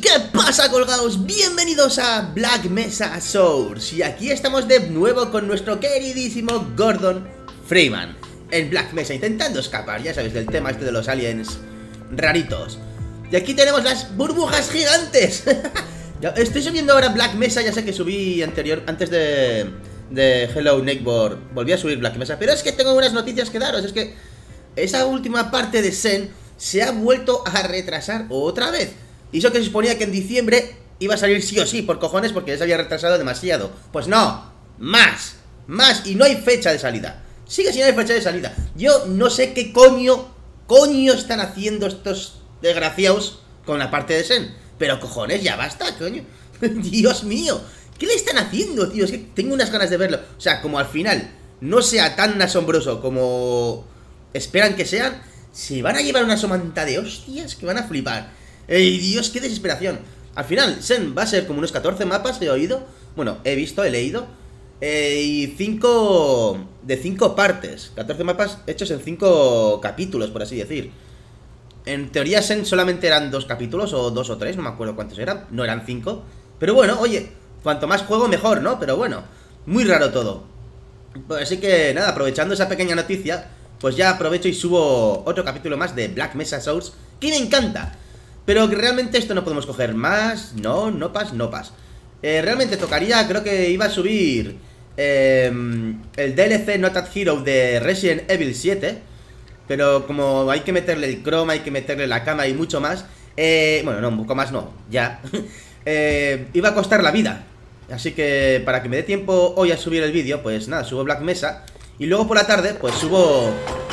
¿Qué pasa, colgados? Bienvenidos a Black Mesa Source. Y aquí estamos de nuevo con nuestro queridísimo Gordon Freeman en Black Mesa, intentando escapar, ya sabéis, del tema este de los aliens raritos. Y aquí tenemos las burbujas gigantes. Estoy subiendo ahora Black Mesa, ya sé que subí antes de Hello Neighbor, volví a subir Black Mesa, pero es que tengo unas noticias que daros. Es que esa última parte de Zen se ha vuelto a retrasar otra vez. Y eso que se suponía que en diciembre iba a salir sí o sí, por cojones, porque ya se había retrasado demasiado. Pues no, más, y no hay fecha de salida. Sigue sin haber fecha de salida. Yo no sé qué coño están haciendo estos desgraciados con la parte de Zen. Pero cojones, ya basta, coño. Dios mío, ¿qué le están haciendo, tío? Es que tengo unas ganas de verlo. O sea, como al final no sea tan asombroso como esperan que sean, se van a llevar una somanta de hostias que van a flipar. ¡Ey, Dios, qué desesperación! Al final, Zen va a ser como unos 14 mapas, he oído. Bueno, he visto, he leído. Y 5 partes. 14 mapas hechos en 5 capítulos, por así decir. En teoría, Zen solamente eran 2 capítulos, o 2 o 3, no me acuerdo cuántos eran. No eran 5. Pero bueno, oye, cuanto más juego mejor, ¿no? Pero bueno, muy raro todo. Pues así que nada, aprovechando esa pequeña noticia, pues ya aprovecho y subo otro capítulo más de Black Mesa Source, que me encanta. Pero que realmente esto no podemos coger más. No pas. Realmente tocaría, creo que iba a subir el DLC Not At Hero de Resident Evil 7. Pero como hay que meterle el croma, hay que meterle la cama y mucho más, bueno, no, un poco más no, ya. Iba a costar la vida. Así que para que me dé tiempo hoy a subir el vídeo, pues nada, subo Black Mesa. Y luego por la tarde, pues subo,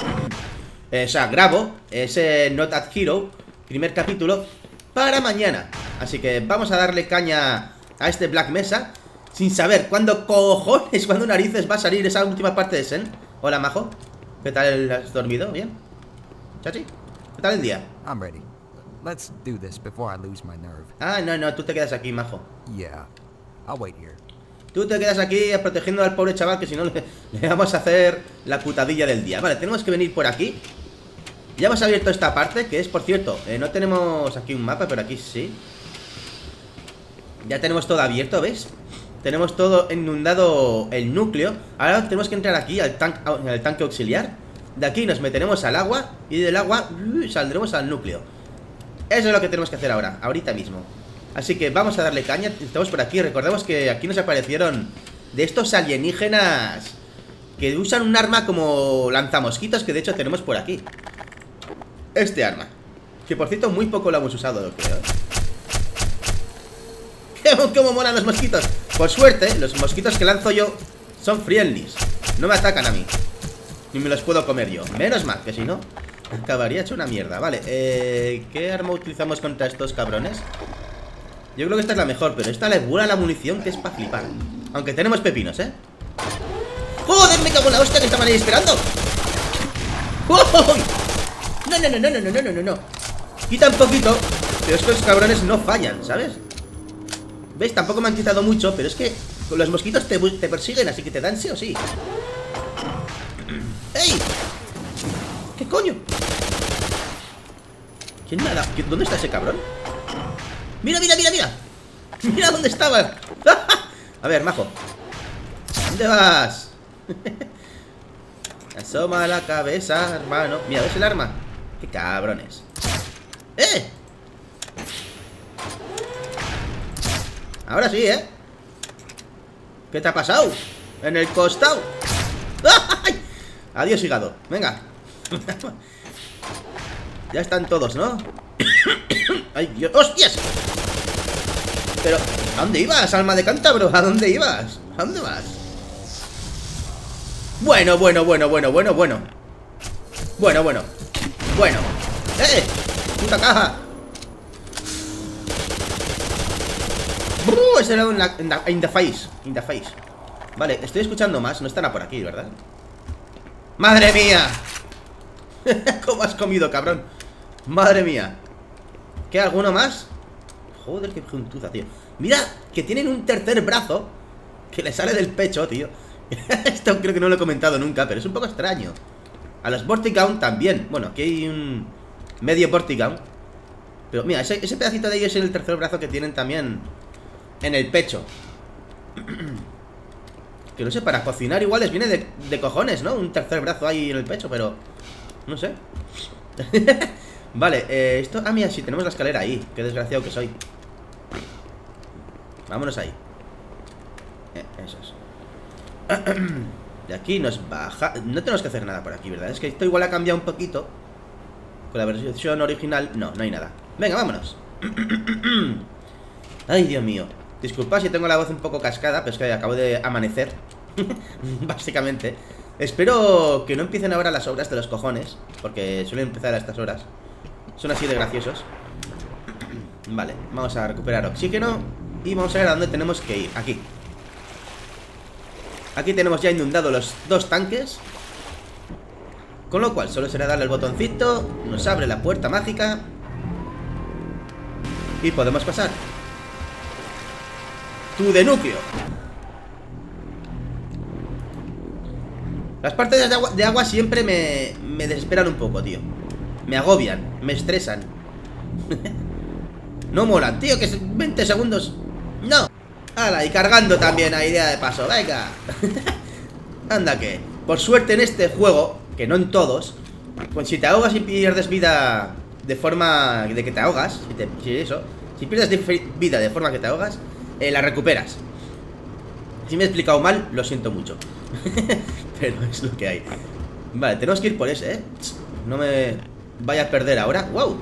o sea, grabo ese Not At Hero primer capítulo para mañana. Así que vamos a darle caña a este Black Mesa, sin saber cuándo cojones, cuándo narices va a salir esa última parte de Zen. Hola, majo, ¿qué tal? ¿Has dormido? ¿Bien? ¿Chachi? ¿Qué tal el día? I'm ready. Let's do this before I lose my nerve. Ah, no, tú te quedas aquí, majo. Yeah, I'll wait here. Tú te quedas aquí protegiendo al pobre chaval, que si no le vamos a hacer la putadilla del día. Vale, tenemos que venir por aquí. Ya hemos abierto esta parte, que es, por cierto, no tenemos aquí un mapa, pero aquí sí. Ya tenemos todo abierto, ¿ves? Tenemos todo inundado el núcleo. Ahora tenemos que entrar aquí al tanque auxiliar. De aquí nos meteremos al agua y del agua saldremos al núcleo. Eso es lo que tenemos que hacer ahora, ahorita mismo. Así que vamos a darle caña. Estamos por aquí, recordemos que aquí nos aparecieron de estos alienígenas que usan un arma como lanzamosquitos, que de hecho tenemos por aquí. Este arma, que por cierto muy poco lo hemos usado, creo. ¿Cómo molan los mosquitos? Por suerte, los mosquitos que lanzo yo son friendlies. No me atacan a mí, ni me los puedo comer yo. Menos mal, que si no, acabaría hecho una mierda. Vale, ¿qué arma utilizamos contra estos cabrones? Yo creo que esta es la mejor, pero esta le vuela la munición, que es para flipar. Aunque tenemos pepinos, ¿eh? ¡Joder, me cago en la hostia, que estaban ahí esperando! ¡Oh! No. Quita un poquito, pero estos cabrones no fallan, ¿sabes? ¿Ves? Tampoco me han quitado mucho, pero es que con los mosquitos te persiguen, así que te dan sí o sí. ¡Ey! ¿Qué coño? ¿Quién me ha dado? ¿Dónde está ese cabrón? ¡Mira! ¡Mira dónde estaba! A ver, majo, ¿dónde vas? Asoma la cabeza, hermano. Mira, ¿ves el arma? ¡Qué cabrones! ¡Eh! Ahora sí, ¿eh? ¿Qué te ha pasado? En el costado. ¡Ay! Adiós, hígado. Venga. Ya están todos, ¿no? ¡Ay, Dios! ¡Hostias! Pero, ¿a dónde ibas, alma de cántabro? ¿A dónde ibas? ¿A dónde vas? Bueno. ¡Puta caja! Ese era in the face. Vale, estoy escuchando más. No estará por aquí, ¿verdad? ¡Madre mía! ¿Cómo has comido, cabrón? ¡Madre mía! ¿Qué, alguno más? Joder, qué juntuza, tío. Mira, que tienen un tercer brazo que le sale del pecho, tío. Esto creo que no lo he comentado nunca, pero es un poco extraño. A los Vortigaun también. Bueno, aquí hay un medio Vortigaun. Pero mira, ese pedacito de ellos es el tercer brazo que tienen también en el pecho. Que no sé, para cocinar igual les viene de cojones, ¿no? Un tercer brazo ahí en el pecho, pero... no sé. Vale, esto... ah, mira, sí, tenemos la escalera ahí. Qué desgraciado que soy. Vámonos ahí. Eso es. De aquí nos baja... no tenemos que hacer nada por aquí, ¿verdad? Es que esto igual ha cambiado un poquito. Con la versión original... no hay nada. Venga, vámonos. Ay, Dios mío. Disculpad si tengo la voz un poco cascada, pero es que acabo de amanecer. Básicamente. Espero que no empiecen ahora las obras de los cojones, porque suelen empezar a estas horas. Son así de graciosos. Vale, vamos a recuperar oxígeno y vamos a ver a dónde tenemos que ir. Aquí. Aquí tenemos ya inundado los 2 tanques. Con lo cual solo será darle el botoncito. Nos abre la puerta mágica y podemos pasar. ¡Tú de núcleo! Las partes de agua siempre me desesperan un poco, tío. Me agobian, me estresan. No molan, tío, que es 20 segundos. ¡No! ¡Hala! Y cargando también a idea de paso, venga. Anda que, por suerte en este juego, que no en todos, pues si te ahogas y pierdes vida de forma de que te ahogas, si pierdes vida de forma que te ahogas, la recuperas. Si me he explicado mal, lo siento mucho. Pero es lo que hay. Vale, tenemos que ir por ese, ¿eh? No me vaya a perder ahora. ¡Wow!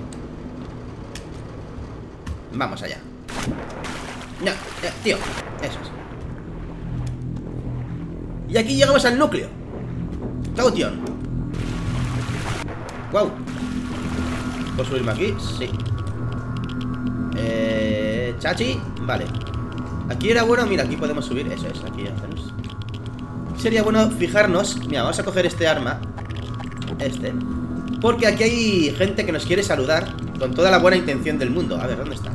Vamos allá. No, tío, eso es. Y aquí llegamos al núcleo. Caution. ¡Wow! ¿Puedo subirme aquí? Sí. Chachi, vale. Aquí era bueno, mira, aquí podemos subir. Eso es, aquí ya hacemos. Sería bueno fijarnos. Mira, vamos a coger este arma. Porque aquí hay gente que nos quiere saludar con toda la buena intención del mundo. A ver, ¿dónde está?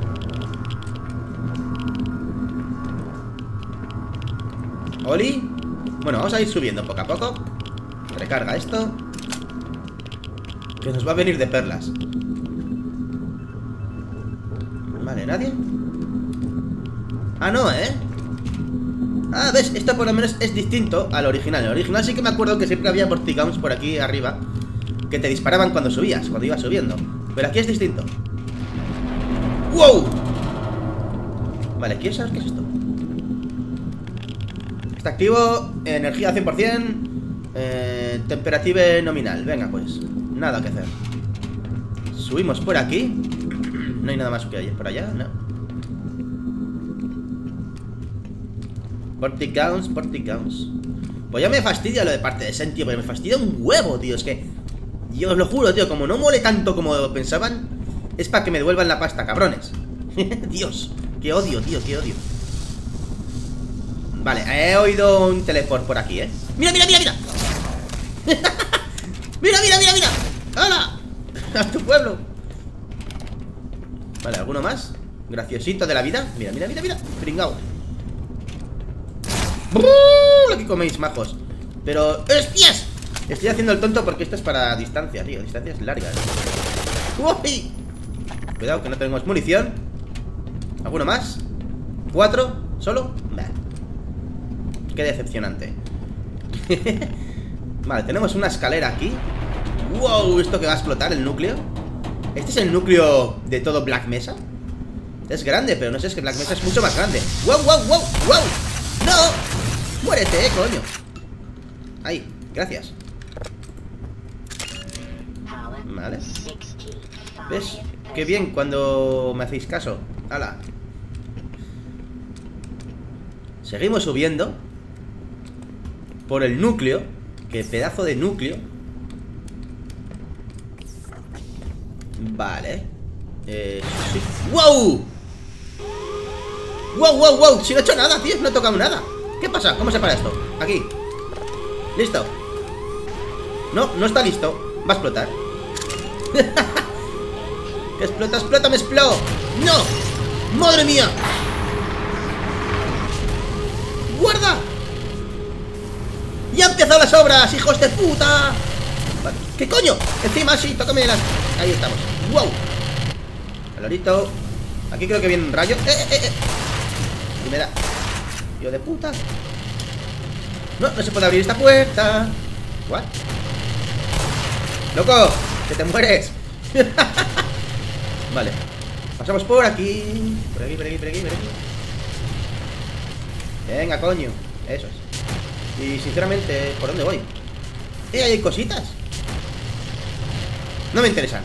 Oli. Bueno, vamos a ir subiendo poco a poco. Recarga esto, que nos va a venir de perlas. Vale, ¿nadie? Ah, no, ¿eh? Ah, ¿ves? Esto por lo menos es distinto al original. En el original sí que me acuerdo que siempre había vortigauns por aquí arriba que te disparaban cuando subías, cuando ibas subiendo. Pero aquí es distinto. ¡Wow! Vale, ¿quieres saber qué es esto? Está activo, energía 100%, temperativa nominal. Venga, pues, nada que hacer. Subimos por aquí. No hay nada más que por allá, no. Vortigauns. Pues ya me fastidia lo de parte de Sen, tío. Porque me fastidia un huevo, tío. Es que, yo os lo juro, tío, como no mole tanto como pensaban, es para que me devuelvan la pasta, cabrones. Dios, qué odio, tío, qué odio. Vale, he oído un teleport por aquí, ¿eh? ¡Mira! ¡Mira! ¡Hala! ¡A tu pueblo! Vale, ¿alguno más? Graciosito de la vida. Mira. Pringao. Lo que coméis, majos. Pero... ¡hostias! Estoy haciendo el tonto porque esto es para distancia, tío. Distancias largas. ¡Uy! Cuidado que no tenemos munición. ¿Alguno más? 4, ¿solo? Vale. Qué decepcionante. Vale, tenemos una escalera aquí. ¡Wow! ¿Esto que va a explotar el núcleo? ¿Este es el núcleo de todo Black Mesa? Es grande, pero no sé, es que Black Mesa es mucho más grande. ¡Wow! ¡No! ¡Muérete, coño! Ahí, gracias. Vale. ¿Ves? Qué bien cuando me hacéis caso. ¡Hala! Seguimos subiendo por el núcleo. Qué pedazo de núcleo. Vale. Sí. ¡Wow! ¡Wow! Si no he hecho nada, tío, no he tocado nada. ¿Qué pasa? ¿Cómo se para esto? Aquí. ¿Listo? No está listo. Va a explotar. ¡Que explota, me explota! ¡No! ¡Madre mía! ¡Guarda! ¡Ya han empezado las obras, hijos de puta! Vale. ¿Qué coño? Encima sí, tócame las... Ahí estamos. ¡Wow! Lorito. Aquí creo que viene un rayo. Y me da. Tío de puta. No, no se puede abrir esta puerta. ¿What? ¡Loco! ¡Que te mueres! Vale. Pasamos por aquí. Por aquí, por aquí, por aquí, por aquí. Venga, coño. Eso es. Y sinceramente, ¿por dónde voy? Ahí hay cositas. No me interesan.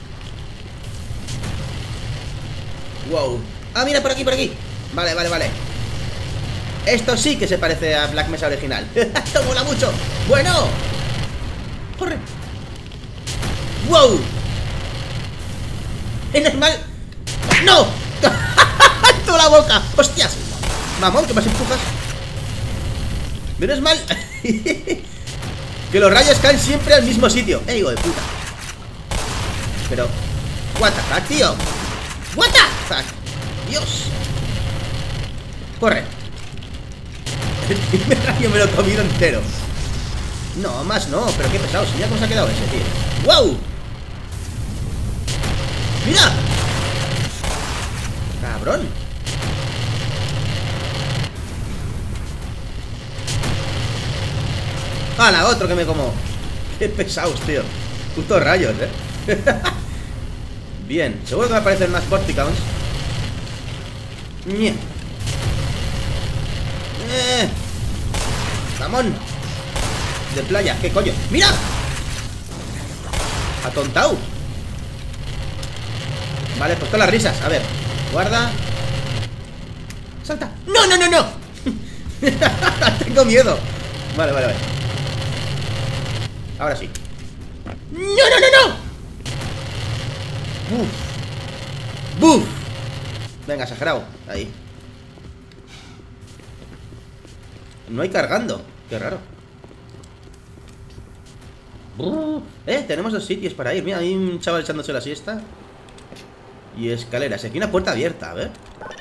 Wow. Ah, mira, por aquí, por aquí. Vale, vale, vale. Esto sí que se parece a Black Mesa original. Esto mola mucho. Bueno. Corre. Wow. Es normal. ¡No! ¡Toda la boca! ¡Hostias! Mamón, ¿qué más empujas? Menos mal que los rayos caen siempre al mismo sitio. Hijo de puta. Pero what the fuck, tío. What the fuck. Dios. Corre. El primer rayo me lo he comido entero. No, más no, pero qué pesado. Mira cómo se ha quedado ese, tío. ¡Wow! ¡Mira! ¡Cabrón! ¡Hala! Otro que me como. ¡Qué pesados, tío! Putos rayos, Bien, seguro que me aparecen más Vorticons. ¡Ramón! De playa, ¿qué coño? ¡Mira! ¡Atontao! Vale, pues todas las risas. A ver, guarda. ¡Salta! ¡No, no, no, no! Tengo miedo. Vale, vale, vale. Ahora sí. ¡No, no, no, no! ¡Buf! ¡Buf! Venga, exagerado. Ahí. No hay cargando. Qué raro. Tenemos dos sitios para ir. Mira, hay un chaval echándose la siesta. Y escaleras. Aquí una puerta abierta, a ver.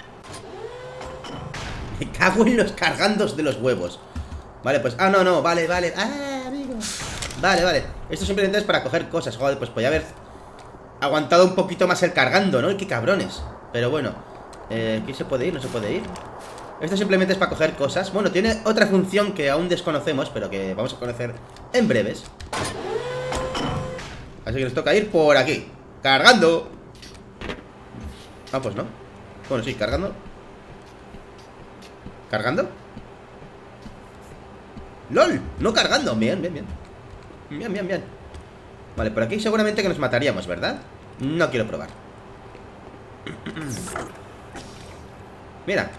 Me cago en los cargandos de los huevos. Vale, pues... Ah, no, no, vale, vale. Ah, amigo. Vale, vale. Esto simplemente es para coger cosas. Joder, pues podía haber aguantado un poquito más el cargando, ¿no? ¡Qué cabrones! Pero bueno. ¿Aquí se puede ir? ¿No se puede ir? Esto simplemente es para coger cosas. Bueno, tiene otra función que aún desconocemos, pero que vamos a conocer en breves. Así que nos toca ir por aquí. ¡Cargando! Ah, pues no. Bueno, sí, cargando. ¿Cargando? ¡Lol! No cargando. Bien, bien, bien. Bien, bien, bien. Vale, por aquí seguramente que nos mataríamos, ¿verdad? No quiero probar. Mira.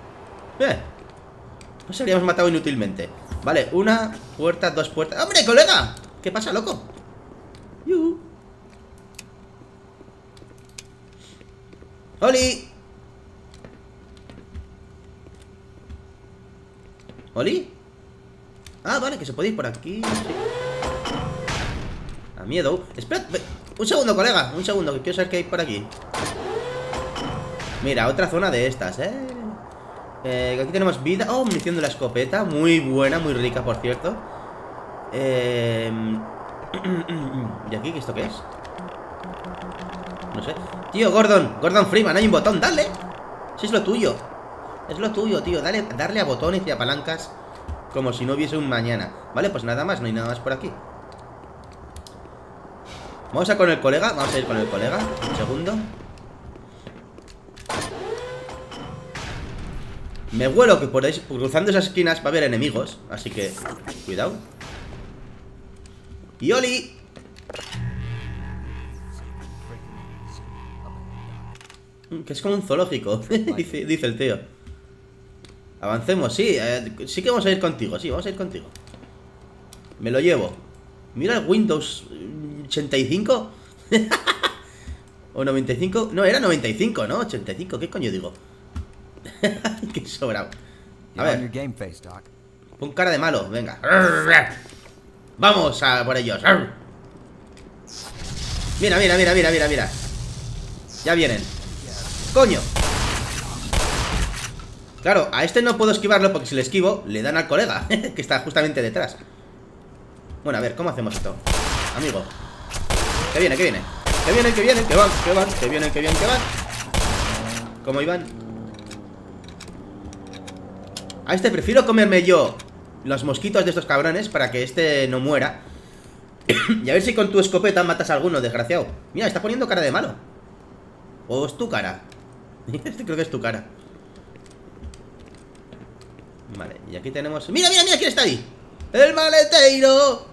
Nos habríamos matado inútilmente. Vale, una puerta, dos puertas. ¡Hombre, colega! ¿Qué pasa, loco? ¡Oli! ¿Oli? Ah, vale, que se puede ir por aquí. Sí. A miedo. Espera, un segundo, colega. Un segundo, que quiero saber qué hay por aquí. Mira, otra zona de estas, aquí tenemos vida. Oh, munición de la escopeta. Muy buena, muy rica, por cierto. ¿Y aquí esto qué es? No sé. Tío, Gordon Freeman, hay un botón, dale. Si es lo tuyo. Es lo tuyo, tío. Darle a botones y a palancas como si no hubiese un mañana. Vale, pues nada más, no hay nada más por aquí. Vamos a con el colega. Vamos a ir con el colega. Un segundo. Me huelo que por ahí, cruzando esas esquinas va a haber enemigos. Así que, cuidado. ¡Y Oli! Que es como un zoológico. dice el tío. Avancemos, sí. Sí que vamos a ir contigo. Sí, vamos a ir contigo. Me lo llevo. Mira el Windows 85. O 95. No, era 95, ¿no? 85, ¿qué coño digo? Qué sobrado. A ver. Pon cara de malo, venga. Vamos a por ellos. Mira, mira, mira, mira, mira, mira. Ya vienen. Coño. Claro, a este no puedo esquivarlo porque si le esquivo, le dan al colega, que está justamente detrás. Bueno, a ver, ¿cómo hacemos esto? Amigo. ¿Qué viene? ¿Qué viene? Que vienen, que vienen, que van, que van, que vienen, que vienen, que van. ¿Cómo iban? A este prefiero comerme yo los mosquitos de estos cabrones para que este no muera. Y a ver si con tu escopeta matas a alguno, desgraciado. Mira, está poniendo cara de malo. ¿O es tu cara? Este creo que es tu cara. Vale, y aquí tenemos... ¡Mira, mira, mira! ¿Quién está ahí? ¡El maletero!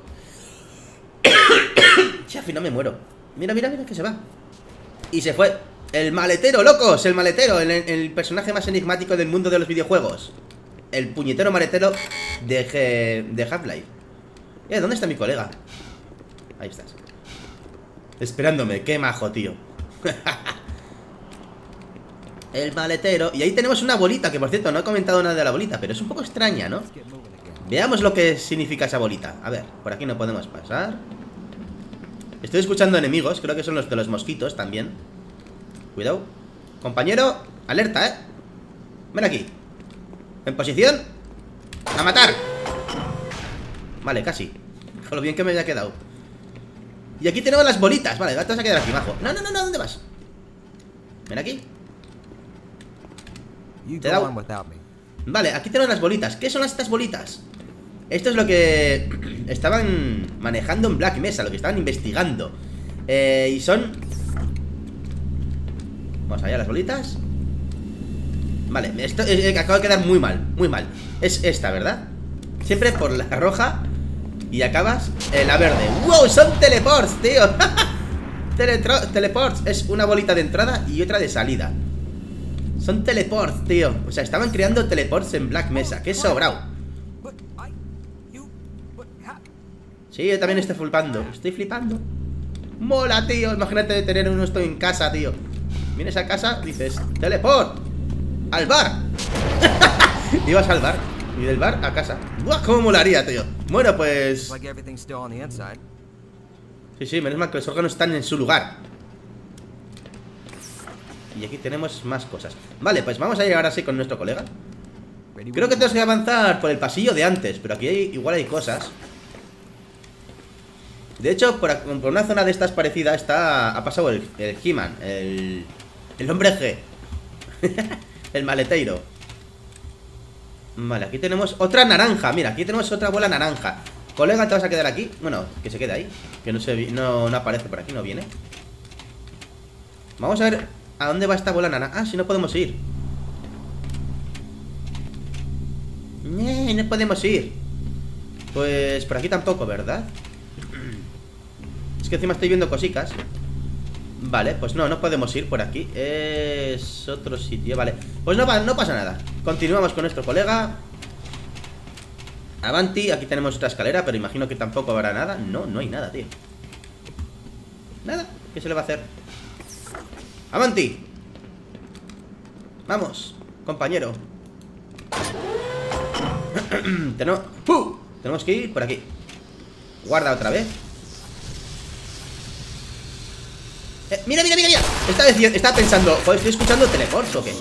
Chafi, no me muero. Mira, mira, mira, que se va. Y se fue. El maletero, locos, el maletero, el personaje más enigmático del mundo de los videojuegos. El puñetero maletero de Half-Life. ¿Dónde está mi colega? Ahí estás. Esperándome, qué majo, tío. El maletero. Y ahí tenemos una bolita, que por cierto no he comentado nada de la bolita, pero es un poco extraña, ¿no? Veamos lo que significa esa bolita. A ver, por aquí no podemos pasar. Estoy escuchando enemigos, creo que son los de los mosquitos también. Cuidado. Compañero, alerta, ¿eh? Ven aquí. En posición. A matar. Vale, casi. Con lo bien que me haya quedado. Y aquí tenemos las bolitas. Vale, te vas a quedar aquí, majo. No, no, no, no, ¿dónde vas? Ven aquí. Te he dado. Vale, aquí tenemos las bolitas. ¿Qué son estas bolitas? Esto es lo que estaban manejando en Black Mesa, lo que estaban investigando. Y son... Vamos allá, las bolitas. Vale, esto acaba de quedar muy mal, muy mal. Es esta, ¿verdad? Siempre por la roja y acabas en la verde. ¡Wow! Son teleports, tío. Teleports. Es una bolita de entrada y otra de salida. Son teleports, tío. O sea, estaban creando teleports en Black Mesa. ¡Qué sobrado! Sí, yo también estoy flipando. Estoy flipando. Mola, tío. Imagínate tener uno esto en casa, tío. Vienes a casa, dices, teleport al bar. Ibas al bar. Y del bar a casa. ¡Buah! ¿Cómo molaría, tío? Bueno, pues... Sí, sí, menos mal que los órganos están en su lugar. Y aquí tenemos más cosas. Vale, pues vamos a llegar así con nuestro colega. Creo que tenemos que avanzar por el pasillo de antes, pero aquí igual hay cosas. De hecho, por una zona de estas parecida ha pasado el He-Man, el hombre G. El maleteiro. Vale, aquí tenemos otra naranja. Mira, aquí tenemos otra bola naranja. Colega, ¿te vas a quedar aquí? Bueno, que se quede ahí. Que no aparece por aquí, no viene. Vamos a ver a dónde va esta bola naranja. Ah, si no podemos ir. No podemos ir. Pues por aquí tampoco, ¿verdad? Es que encima estoy viendo cositas. Vale, pues no podemos ir por aquí. Es otro sitio, vale. Pues no pasa nada. Continuamos con nuestro colega. Avanti, aquí tenemos otra escalera, pero imagino que tampoco habrá nada. No hay nada, tío. Nada, ¿qué se le va a hacer? Avanti. Vamos, compañero. Tenemos que ir por aquí. Guarda otra vez. Mira. Está pensando, joder, ¿estoy escuchando teleports o qué?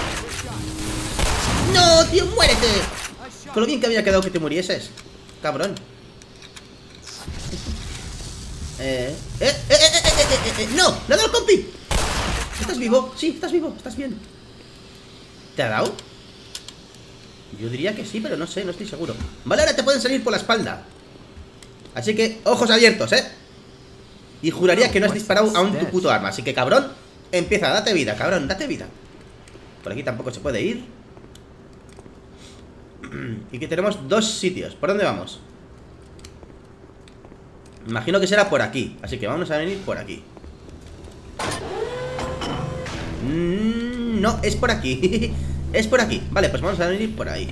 ¡No, tío, muérete! Con lo bien que había quedado que te murieses, cabrón. ¡No! ¡Le ha dado el compi! ¿Estás vivo? Sí, estás vivo, estás bien. ¿Te ha dado? Yo diría que sí, pero no sé, no estoy seguro. Vale, ahora te pueden salir por la espalda. Así que, ojos abiertos, Y juraría que no has disparado aún tu puto arma. Así que, cabrón, empieza, date vida, cabrón, date vida. Por aquí tampoco se puede ir. Y aquí tenemos dos sitios. ¿Por dónde vamos? Imagino que será por aquí. Así que vamos a venir por aquí. No, es por aquí. Es por aquí. Vale, pues vamos a venir por ahí.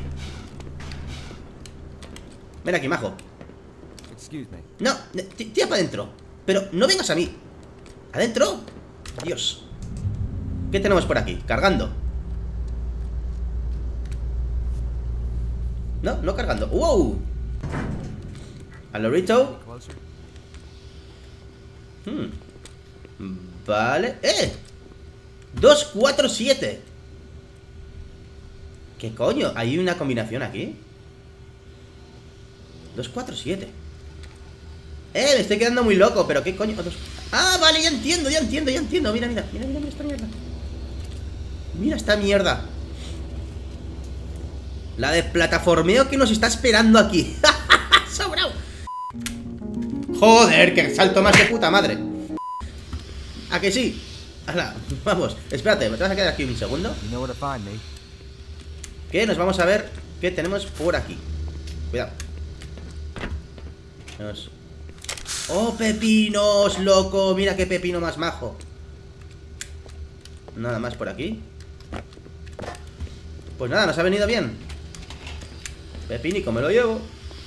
Ven aquí, majo. No, tira para adentro. Pero no vengas a mí. ¿Adentro? Dios. ¿Qué tenemos por aquí? Cargando. No cargando. ¡Wow! Al lorito. Vale. 2, 4, 7. ¿Qué coño? ¿Hay una combinación aquí? 2, 4, 7. Me estoy quedando muy loco. ¿Pero qué coño? Ah, vale, ya entiendo. Mira esta mierda. Mira esta mierda. La de plataformeo que nos está esperando aquí. ¡Sobrao! Joder, que salto más de puta madre. ¿A que sí? Hala, vamos, espérate, me te vas a quedar aquí un segundo. You know where to find me. Que nos vamos a ver qué tenemos por aquí. Cuidado. ¡Oh, pepinos, loco! Mira qué pepino más majo. Nada más por aquí. Pues nada, nos ha venido bien. Pepinico, me lo llevo.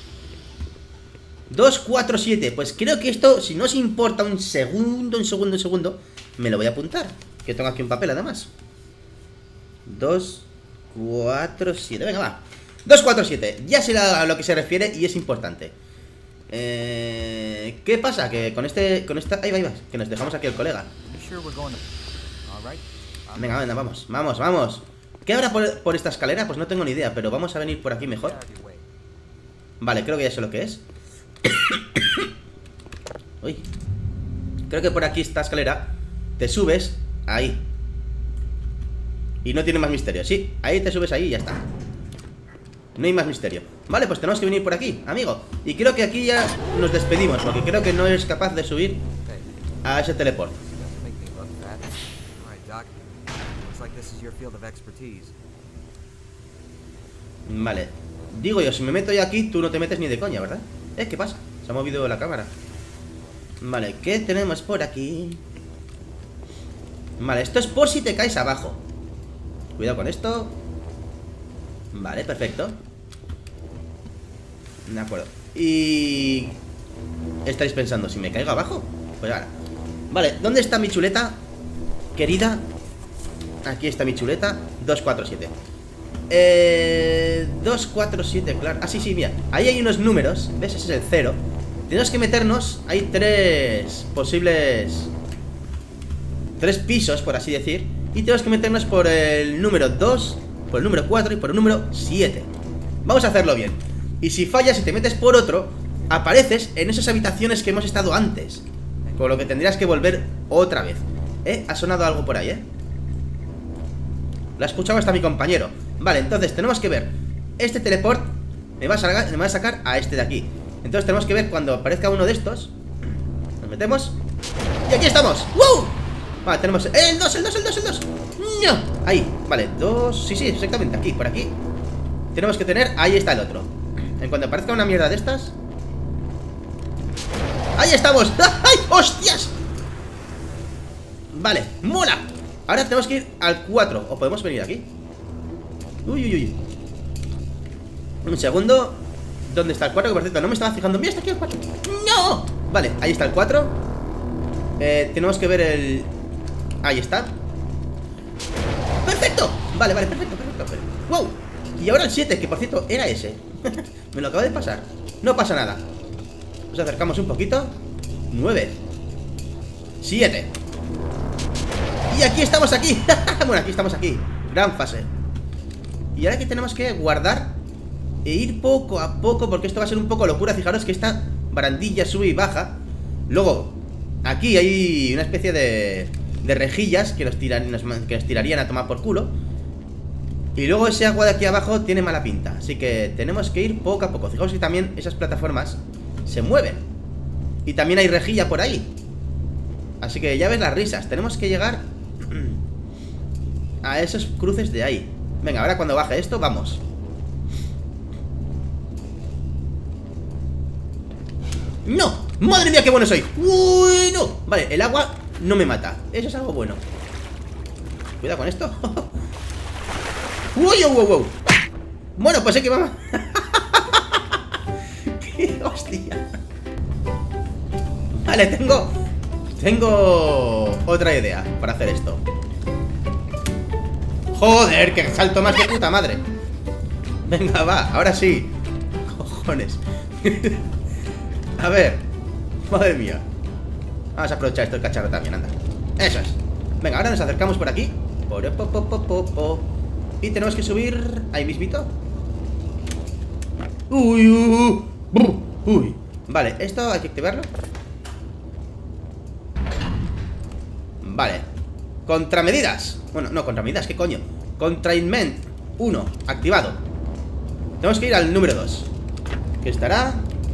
247. Pues creo que esto, si no os importa un segundo, me lo voy a apuntar. Que tengo aquí un papel además. 247. Venga, va. 247. Ya sé a lo que se refiere y es importante. ¿Qué pasa? Que con esta... Ahí va. Que nos dejamos aquí el colega. Venga, vamos. ¿Qué habrá por esta escalera? Pues no tengo ni idea, pero vamos a venir por aquí mejor. Vale, creo que ya sé lo que es. Uy. Creo que por aquí esta escalera te subes ahí. Y no tiene más misterio. Sí, ahí te subes ahí y ya está. No hay más misterio. Vale, pues tenemos que venir por aquí, amigo. Y creo que aquí ya nos despedimos, porque creo que no eres capaz de subir a ese teleport. Vale. Digo yo, si me meto yo aquí, tú no te metes ni de coña, ¿verdad? ¿Qué pasa? Se ha movido la cámara. Vale, ¿qué tenemos por aquí? Vale, esto es por si te caes abajo. Cuidado con esto. Vale, perfecto. De acuerdo. Y... estaréis pensando, ¿si me caigo abajo? Pues ahora. Vale, ¿dónde está mi chuleta? Querida. Aquí está mi chuleta. 247. 247, claro. Ah, sí, mira. Ahí hay unos números. ¿Ves? Ese es el 0. Tenemos que meternos. Hay 3 posibles... 3 pisos, por así decir. Y tenemos que meternos por el número 2, por el número 4 y por el número 7. Vamos a hacerlo bien. Y si fallas y te metes por otro, apareces en esas habitaciones que hemos estado antes. Con lo que tendrías que volver otra vez. Ha sonado algo por ahí, Lo ha escuchado hasta mi compañero. Vale, entonces tenemos que ver. Este teleport me va a sacar a este de aquí. Entonces tenemos que ver cuando aparezca uno de estos. Nos metemos. Y aquí estamos. ¡Wow! Vale, tenemos el 2. ¡No! Ahí, vale, 2. Sí, exactamente, aquí, por aquí. Tenemos que tener, ahí está el otro. En cuanto aparezca una mierda de estas. ¡Ahí estamos! ¡Ay, hostias! Vale, mola. Ahora tenemos que ir al 4. O podemos venir aquí. Uy. Un segundo. ¿Dónde está el 4? Que por cierto, no me estaba fijando. Mira, está aquí el 4. ¡No! Vale, ahí está el 4. Tenemos que ver el... ahí está. ¡Perfecto! Vale, perfecto. ¡Wow! Y ahora el 7, que por cierto era ese. Me lo acabo de pasar. No pasa nada. Nos acercamos un poquito. 9 7. Y aquí estamos aquí. Bueno, aquí estamos aquí. Gran fase. Y ahora que tenemos que guardar e ir poco a poco, porque esto va a ser un poco locura. Fijaros que esta barandilla sube y baja. Luego, aquí hay una especie de rejillas que nos tirarían a tomar por culo. Y luego ese agua de aquí abajo tiene mala pinta. Así que tenemos que ir poco a poco. Fijaos que también esas plataformas se mueven. Y también hay rejilla por ahí. Así que ya ves las risas. Tenemos que llegar a esos cruces de ahí. Venga, ahora cuando baje esto, vamos. ¡No! ¡Madre mía, qué bueno soy! ¡Uy, no! Vale, el agua no me mata. Eso es algo bueno. Cuidado con esto. ¡Uy, wow! Bueno, pues sé que vamos. ¡Qué hostia! Vale, tengo otra idea para hacer esto. ¡Joder, que salto más de puta madre! Venga, va, ahora sí. Cojones. A ver. Madre mía. Vamos a aprovechar esto el cacharro también, anda. Eso es. Venga, ahora nos acercamos por aquí. Y tenemos que subir ahí mismito. Uy. Vale, esto hay que activarlo. Vale. Contramedidas. Bueno, no, contramedidas, ¿qué coño? Containment 1, activado. Tenemos que ir al número 2. Que estará...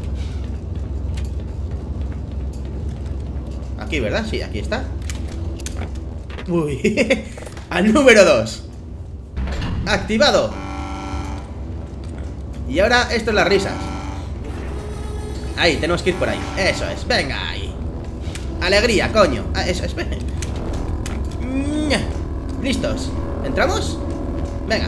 aquí, ¿verdad? Sí, aquí está. Uy. Al número 2. Activado. Y ahora esto es las risas. Ahí, tenemos que ir por ahí. Eso es, venga ahí. Alegría, coño. Eso es, listos. ¿Entramos? Venga.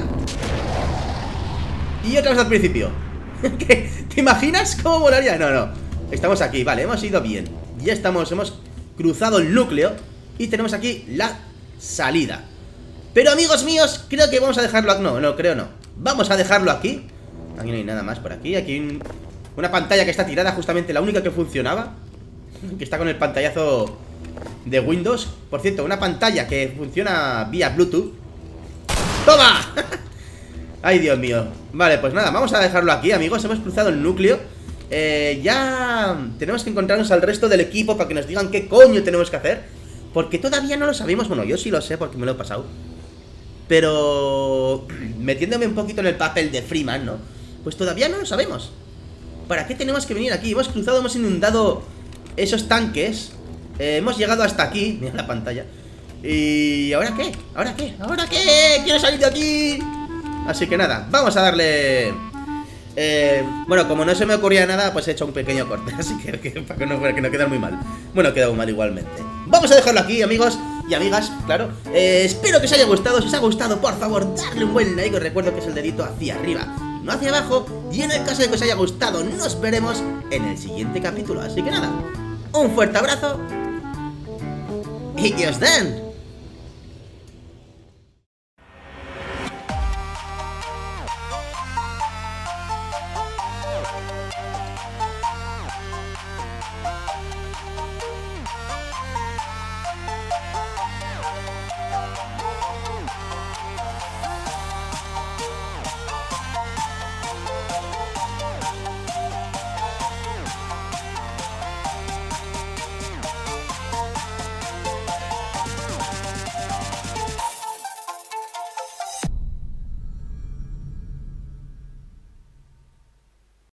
Y otra vez al principio. ¿Te imaginas cómo molaría? No, no. Estamos aquí, vale, hemos ido bien. Ya estamos, hemos cruzado el núcleo. Y tenemos aquí la salida. Pero amigos míos, creo que vamos a dejarlo... no, no, creo no. Vamos a dejarlo aquí. Aquí no hay nada más por aquí. Aquí hay una pantalla que está tirada, justamente la única que funcionaba. Que está con el pantallazo de Windows. Por cierto, una pantalla que funciona vía Bluetooth. ¡Toma! Ay, Dios mío. Vale, pues nada, vamos a dejarlo aquí, amigos. Hemos cruzado el núcleo. Ya tenemos que encontrarnos al resto del equipo para que nos digan qué coño tenemos que hacer. Porque todavía no lo sabemos. Bueno, yo sí lo sé porque me lo he pasado. Pero metiéndome un poquito en el papel de Freeman, ¿no? Pues todavía no lo sabemos. ¿Para qué tenemos que venir aquí? Hemos cruzado, hemos inundado esos tanques. Hemos llegado hasta aquí. Mira la pantalla. ¿Y ahora qué? ¿Ahora qué? ¿Ahora qué? ¡Quiero salir de aquí! Así que nada, vamos a darle... bueno, como no se me ocurría nada, pues he hecho un pequeño corte. Así que para que no quede muy mal. Bueno, queda muy mal igualmente. Vamos a dejarlo aquí, amigos y amigas, claro. Espero que os haya gustado. Si os ha gustado, por favor, darle un buen like. Os recuerdo que es el dedito hacia arriba, no hacia abajo. Y en el caso de que os haya gustado, nos veremos en el siguiente capítulo. Así que nada, un fuerte abrazo y que os den